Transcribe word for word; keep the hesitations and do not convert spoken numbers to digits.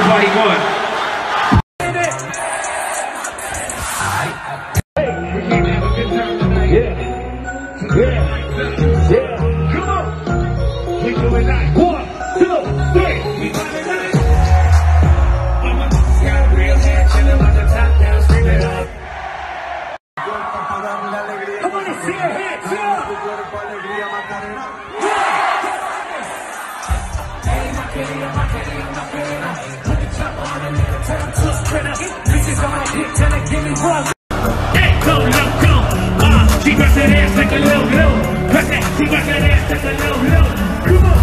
party going. Hey, go, loco, uh, she got that ass like a low, low. Got that, she got that ass like a low, low. Come on.